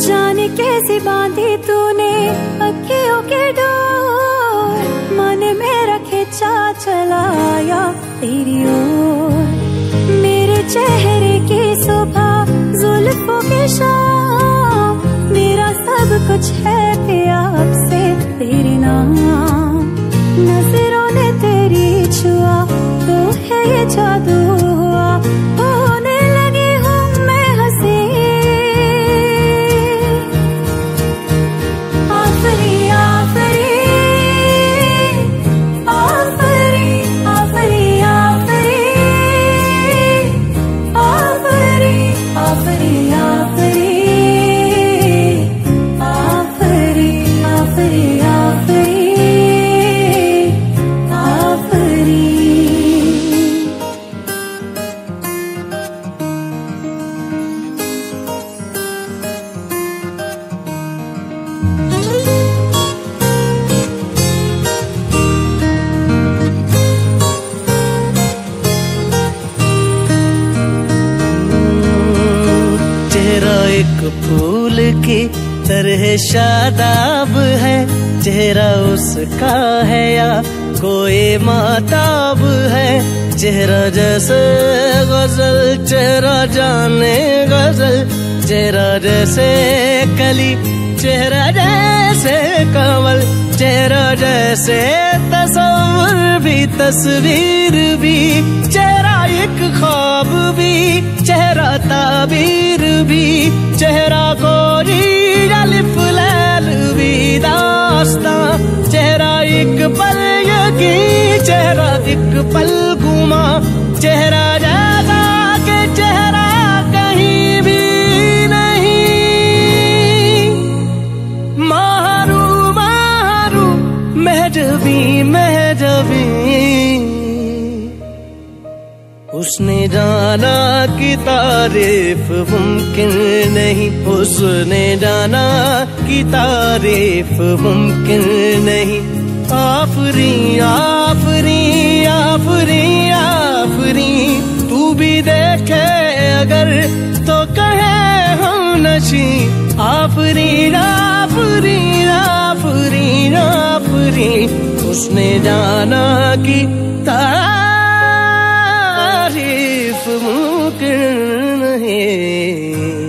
जाने कैसी बांधी तूने अखियों के डोर, मन मेरा खिंचा चलाया तेरी ओर। मेरे चेहरे की सुबह जुल्फों की शाम, मेरा सब कुछ है पिया अब से तेरे नाम। नजरों ने तेरी छुआ तो है ये जादू हुआ, होने लगी हूँ मैं हंसी। आफरी आफरी आफरी आफरी आफरी आफरी आफरी आफरी आफरी आफरी आफरी। एक फूल की तरह शादाब है, चेहरा उसका है या कोई माताब है। चेहरा जैसे गजल, चेहरा जाने गजल, चेहरा जैसे कली, चेहरा जैसे कमल, चेहरा जैसे तस्वीर भी, तस्वीर भी, चेहरा एक ख्वाब भी, चेहरा ताबीर भी, चेहरा गोरी अलिफ लैल भी दास्तां। चेहरा एक पल यकी, चेहरा एक पल गुमा, चेहरा जैसा के चेहरा कहीं भी नहीं। मारू मारू महजबी महजबी, उसने जाना कि तारीफ मुमकिन नहीं, उसने जाना कि तारीफ मुमकिन नहीं। आफरी आफरी आफरी आफरी, तू भी देखे अगर तो कहे हम नशी। आफरी आफरी आफरी आफरी, उसने जाना कि तारीफ मुमकिन नहीं।